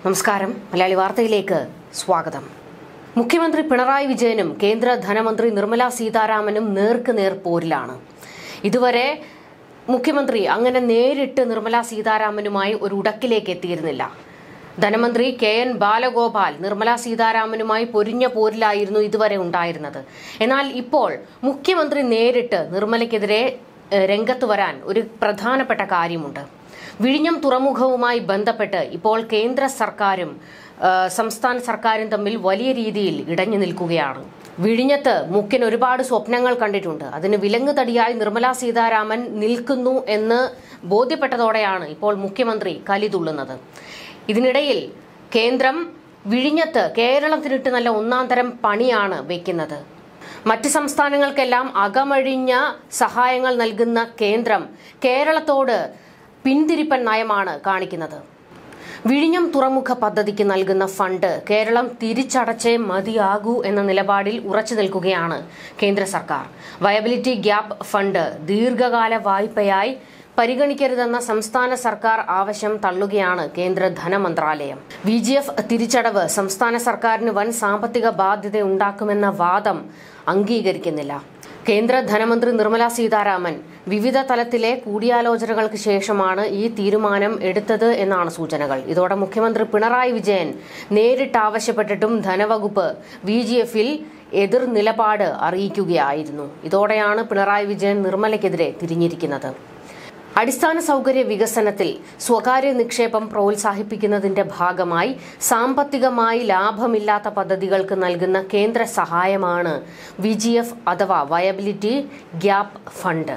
നമസ്കാരം. മലയാളി വാർത്തയിലേക്ക് സ്വാഗതം. മുഖ്യമന്ത്രി പിണറായി വിജയനും കേന്ദ്ര ധനമന്ത്രി നിർമ്മല സീതാരാമനും നേർക്കുനേർ പോരിലാണ്. ഇതുവരെ മുഖ്യമന്ത്രി അങ്ങനെ നേരിട്ട് നിർമ്മല സീതാരാമനുമായി ഒരു ഉടക്കിലേക്ക് എത്തിയിരുന്നില്ല. ധനമന്ത്രി KN ബാലഗോപാൽ നിർമ്മല സീതാരാമനുമായി പൊരിഞ്ഞ പോരിലായിരുന്നു ഇതുവരെ ഉണ്ടായിരുന്നത്. എന്നാൽ ഇപ്പോൾ മുഖ്യമന്ത്രി നേരിട്ട് നിർമ്മലയ്ക്കെതിരെ രംഗത്ത് വരാൻ ഒരു പ്രധാനപ്പെട്ട കാര്യമുണ്ട്. വിഴിഞ്ഞം തുറമുഖവുമായി ബന്ധപ്പെട്ട് ഇപ്പോൾ കേന്ദ്ര സർക്കാരും സംസ്ഥാന സർക്കാരും തമ്മിൽ വലിയ രീതിയിൽ ഇടഞ്ഞു നിൽക്കുകയാണ്. വിഴിഞ്ഞത്ത് മുഖ്യൻ ഒരുപാട് സ്വപ്നങ്ങൾ കണ്ടിട്ടുണ്ട്. അതിന് വിലങ്ങുതടിയായി നിർമ്മല സീതാരാമൻ നിൽക്കുന്നു എന്ന് ബോധ്യപ്പെട്ടതോടെയാണ് ഇപ്പോൾ മുഖ്യമന്ത്രി കലിതുള്ളുന്നത്. ഇതിനിടയിൽ കേന്ദ്രം വിഴിഞ്ഞത്ത് കേരളത്തിനിട്ട് നല്ല ഒന്നാം തരം പണിയാണ് വെക്കുന്നത്. മറ്റ് സംസ്ഥാനങ്ങൾക്കെല്ലാം അകമഴിഞ്ഞ സഹായങ്ങൾ നൽകുന്ന കേന്ദ്രം കേരളത്തോട് പിന്തിരിപ്പൻ നയമാണ് കാണിക്കുന്നത്. വിഴിഞ്ഞം തുറമുഖ പദ്ധതിക്ക് നൽകുന്ന ഫണ്ട് കേരളം തിരിച്ചടച്ചേ മതിയാകൂ എന്ന നിലപാടിൽ ഉറച്ചു നിൽക്കുകയാണ് കേന്ദ്ര സർക്കാർ. വയബിലിറ്റി ഗ്യാപ്പ് ഫണ്ട് ദീർഘകാല വായ്പയായി പരിഗണിക്കരുതെന്ന സംസ്ഥാന സർക്കാർ ആവശ്യം തള്ളുകയാണ് കേന്ദ്ര ധനമന്ത്രാലയം. VGF തിരിച്ചടവ് സംസ്ഥാന സർക്കാരിന് വൻ സാമ്പത്തിക ബാധ്യത ഉണ്ടാക്കുമെന്ന വാദം അംഗീകരിക്കുന്നില്ല. കേന്ദ്ര ധനമന്ത്രി നിർമ്മല സീതാരാമൻ വിവിധ തലത്തിലെ കൂടിയാലോചനകൾക്ക് ശേഷമാണ് ഈ തീരുമാനം എടുത്തത് എന്നാണ് സൂചനകൾ. ഇതോടെ മുഖ്യമന്ത്രി പിണറായി വിജയൻ നേരിട്ട് ആവശ്യപ്പെട്ടിട്ടും ധനവകുപ്പ് VGFൽ എതിർ നിലപാട് അറിയിക്കുകയായിരുന്നു. ഇതോടെയാണ് പിണറായി വിജയൻ നിർമ്മലയ്ക്കെതിരെ തിരിഞ്ഞിരിക്കുന്നത്. അടിസ്ഥാന സൗകര്യ വികസനത്തിൽ സ്വകാര്യ നിക്ഷേപം പ്രോത്സാഹിപ്പിക്കുന്നതിന്റെ ഭാഗമായി സാമ്പത്തികമായി ലാഭമില്ലാത്ത പദ്ധതികൾക്ക് നൽകുന്ന കേന്ദ്ര സഹായമാണ് VGF അഥവാ വയബിലിറ്റി ഗ്യാപ്പ് ഫണ്ട്.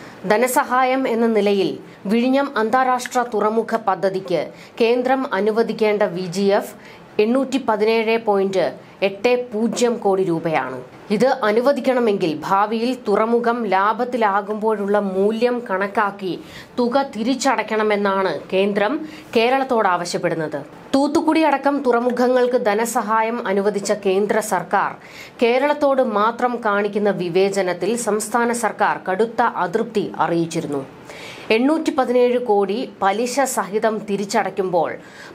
ധനസഹായം എന്ന നിലയിൽ വിഴിഞ്ഞം അന്താരാഷ്ട്ര തുറമുഖ പദ്ധതിക്ക് കേന്ദ്രം അനുവദിക്കേണ്ട VGF 817.80 കോടി രൂപയാണ്. ഇത് അനുവദിക്കണമെങ്കിൽ ഭാവിയിൽ തുറമുഖം ലാഭത്തിലാകുമ്പോഴുള്ള മൂല്യം കണക്കാക്കി തുക തിരിച്ചടയ്ക്കണമെന്നാണ് കേന്ദ്രം കേരളത്തോട് ആവശ്യപ്പെടുന്നത്. തൂത്തുക്കുടി അടക്കം തുറമുഖങ്ങൾക്ക് ധനസഹായം അനുവദിച്ച കേന്ദ്ര സർക്കാർ കേരളത്തോട് മാത്രം കാണിക്കുന്ന വിവേചനത്തിൽ സംസ്ഥാന സർക്കാർ കടുത്ത അതൃപ്തി അറിയിച്ചിരുന്നു. 817 കോടി പലിശ സഹിതം തിരിച്ചടയ്ക്കുമ്പോൾ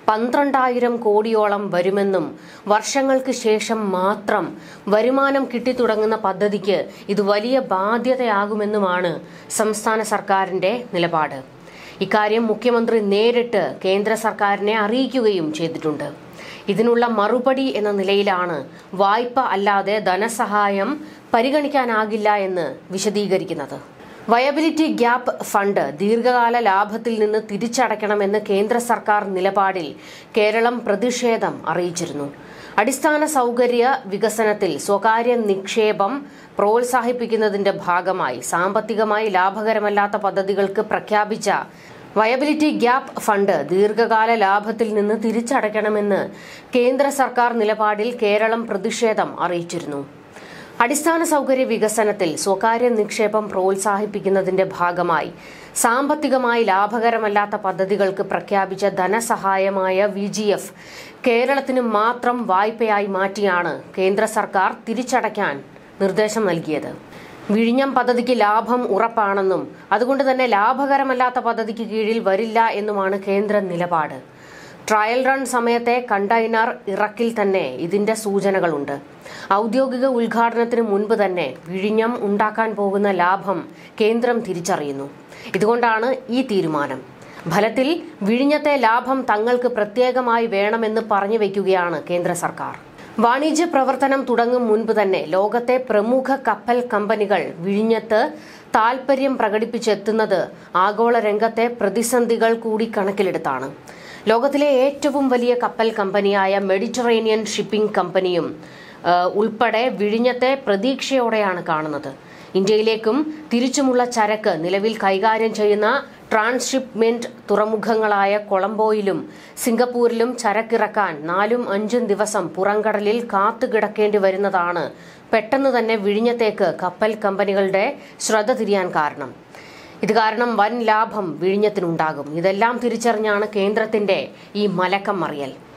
12,000 കോടിയോളം വരുമെന്നും വർഷങ്ങൾക്ക് ശേഷം മാത്രം വരുമാനം കിട്ടിത്തുടങ്ങുന്ന പദ്ധതിക്ക് ഇത് വലിയ ബാധ്യതയാകുമെന്നുമാണ് സംസ്ഥാന സർക്കാരിന്റെ നിലപാട്. ഇക്കാര്യം മുഖ്യമന്ത്രി നേരിട്ട് കേന്ദ്ര സർക്കാരിനെ അറിയിക്കുകയും ചെയ്തിട്ടുണ്ട്. ഇതിനുള്ള മറുപടി എന്ന നിലയിലാണ് വായ്പ അല്ലാതെ ധനസഹായം പരിഗണിക്കാനാകില്ല എന്ന് വിശദീകരിക്കുന്നത്. വയബിലിറ്റി ഗ്യാപ്പ് ഫണ്ട് ദീർഘകാല ലാഭത്തിൽ നിന്ന് തിരിച്ചടയ്ക്കണമെന്ന് കേന്ദ്ര സർക്കാർ നിലപാടിൽ കേരളം പ്രതിഷേധം അറിയിച്ചിരുന്നു. അടിസ്ഥാന സൗകര്യ വികസനത്തിൽ സ്വകാര്യ നിക്ഷേപം പ്രോത്സാഹിപ്പിക്കുന്നതിന്റെ ഭാഗമായി സാമ്പത്തികമായി ലാഭകരമല്ലാത്ത പദ്ധതികൾക്ക് പ്രഖ്യാപിച്ച വയബിലിറ്റി ഗ്യാപ്പ് ഫണ്ട് ദീർഘകാല ലാഭത്തിൽ നിന്ന് തിരിച്ചടയ്ക്കണമെന്ന് കേന്ദ്ര സർക്കാർ നിലപാടിൽ കേരളം പ്രതിഷേധം അറിയിച്ചിരുന്നു. അടിസ്ഥാന സൗകര്യ വികസനത്തിൽ സ്വകാര്യ നിക്ഷേപം പ്രോത്സാഹിപ്പിക്കുന്നതിന്റെ ഭാഗമായി സാമ്പത്തികമായി ലാഭകരമല്ലാത്ത പദ്ധതികൾക്ക് പ്രഖ്യാപിച്ച ധനസഹായമായ VGF കേരളത്തിന് മാത്രം വായ്പയായി മാറ്റിയാണ് കേന്ദ്ര സർക്കാർ തിരിച്ചടയ്ക്കാൻ നിർദ്ദേശം നൽകിയത്. വിഴിഞ്ഞം പദ്ധതിക്ക് ലാഭം ഉറപ്പാണെന്നും അതുകൊണ്ട് തന്നെ ലാഭകരമല്ലാത്ത പദ്ധതിക്ക് കീഴിൽ വരില്ല എന്നുമാണ് കേന്ദ്ര നിലപാട്. ട്രയൽ റൺ സമയത്തെ കണ്ടെയ്നർ ഇറക്കിൽ തന്നെ ഇതിന്റെ സൂചനകളുണ്ട്. ഔദ്യോഗിക ഉദ്ഘാടനത്തിന് മുൻപ് തന്നെ വിഴിഞ്ഞം ഉണ്ടാക്കാൻ പോകുന്ന ലാഭം കേന്ദ്രം തിരിച്ചറിയുന്നു. ഇതുകൊണ്ടാണ് ഈ തീരുമാനം. ഫലത്തിൽ വിഴിഞ്ഞത്തെ ലാഭം തങ്ങൾക്ക് പ്രത്യേകമായി വേണമെന്ന് പറഞ്ഞു വയ്ക്കുകയാണ് കേന്ദ്ര സർക്കാർ. വാണിജ്യ പ്രവർത്തനം തുടങ്ങും മുൻപ് തന്നെ ലോകത്തെ പ്രമുഖ കപ്പൽ കമ്പനികൾ വിഴിഞ്ഞത്ത് താൽപര്യം പ്രകടിപ്പിച്ചെത്തുന്നത് ആഗോള രംഗത്തെ പ്രതിസന്ധികൾ കൂടി കണക്കിലെടുത്താണ്. ലോകത്തിലെ ഏറ്റവും വലിയ കപ്പൽ കമ്പനിയായ മെഡിറ്ററേനിയൻ ഷിപ്പിംഗ് കമ്പനിയും ഉൾപ്പെടെ വിഴിഞ്ഞത്തെ പ്രതീക്ഷയോടെയാണ് കാണുന്നത്. ഇന്ത്യയിലേക്കും തിരിച്ചുമുള്ള ചരക്ക് നിലവിൽ കൈകാര്യം ചെയ്യുന്ന ട്രാൻസ്ഷിപ്മെന്റ് തുറമുഖങ്ങളായ കൊളംബോയിലും സിംഗപ്പൂരിലും ചരക്കിറക്കാൻ 4-5 ദിവസം പുറംകടലിൽ കാത്തുകിടക്കേണ്ടി വരുന്നതാണ് പെട്ടെന്ന് തന്നെ വിഴിഞ്ഞത്തേക്ക് കപ്പൽ കമ്പനികളുടെ ശ്രദ്ധ തിരിയാൻ കാരണം. ഇത് കാരണം വൻ ലാഭം വിഴിഞ്ഞത്തിനുണ്ടാകും. ഇതെല്ലാം തിരിച്ചറിഞ്ഞാണ് കേന്ദ്രത്തിന്റെ ഈ മലക്കം മറിയൽ.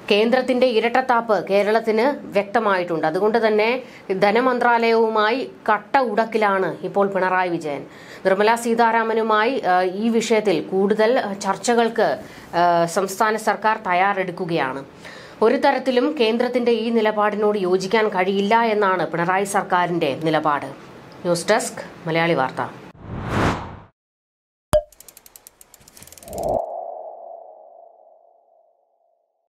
കേന്ദ്രത്തിന്റെ ഇരട്ടത്താപ്പ് കേരളത്തിന് വ്യക്തമായിട്ടുണ്ട്. അതുകൊണ്ട് തന്നെ ധനമന്ത്രാലയവുമായി കട്ട ഉടക്കിലാണ് ഇപ്പോൾ പിണറായി വിജയൻ. നിർമ്മലാ സീതാരാമനുമായി ഈ വിഷയത്തിൽ കൂടുതൽ ചർച്ചകൾക്ക് സംസ്ഥാന സർക്കാർ തയ്യാറെടുക്കുകയാണ്. ഒരു തരത്തിലും കേന്ദ്രത്തിന്റെ ഈ നിലപാടിനോട് യോജിക്കാൻ കഴിയില്ല എന്നാണ് പിണറായി സർക്കാരിന്റെ നിലപാട്. ന്യൂസ് ഡെസ്ക് മലയാളി വാർത്ത.